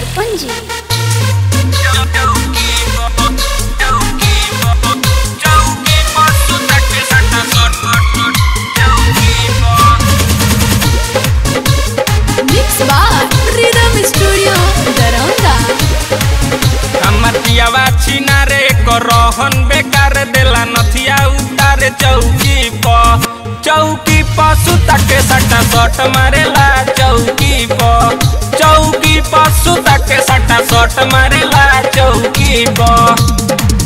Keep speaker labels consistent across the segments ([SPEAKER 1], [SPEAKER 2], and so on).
[SPEAKER 1] Panaji. Mix by rhythm studio Daraunda.
[SPEAKER 2] हमर पियावा छीना रे को रोहन बेकार देला नथिया उतारे चौकी प सुता के सटा शॉट मारेला चौकी प सुता के सटा शॉट मारेला चौकी प।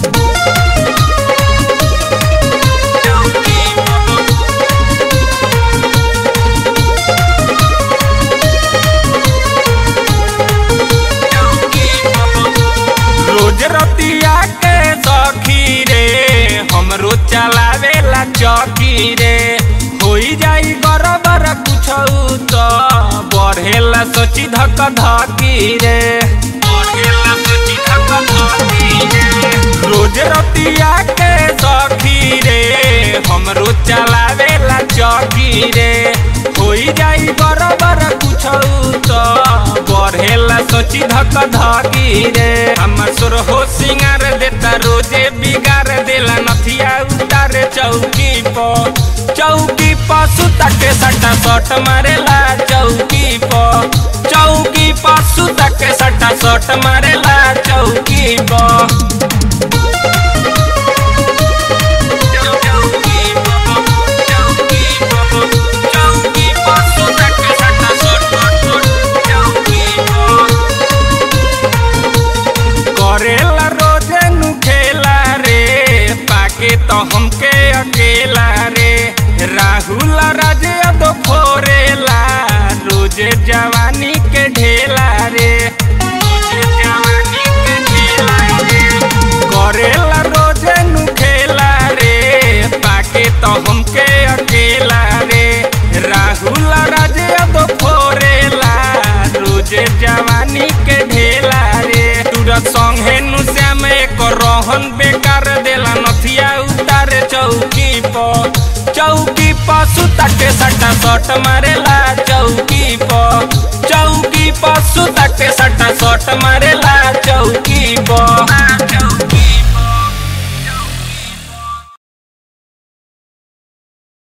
[SPEAKER 2] रोज रतिया के सखी रे हमरो चलावेला चौकी रे, होई जाई बराबर कुछ तो बढ़ेला सोची धक धकी रे, बढ़ेला सोची धक धकी रे। रोज रतिया के सखी रे हमरो चलावेला चौकी रे, होई जाई बराबर कुछ तो बढ़ेला सोची धक धकी रे। हमर सुर हो सिंगार देता रोजे बिगाड़ देला नथिया उतारे चौकी प सुता के सटा शॉट मारेला चौकी प सुता के सटा शॉट मारेला चौकी प। करेला रोजे नु खेला रे पाके तो हमके अकेला रे, राहुल राजे तो फोरेला रोजे जवानी के ढेला रे, रोजे जवानी के ढेला रे। करेला रोजे नु खेला रे पाके तो हमके अकेला रे, राहुल राजे तो फोरेला रोजे जवानी के ढेला रे। तुरा संगे नु श्याम एक रोहन बेकार देला नथिया उतारे चौकी प सुता के सटा शॉट मारेला चौकी प।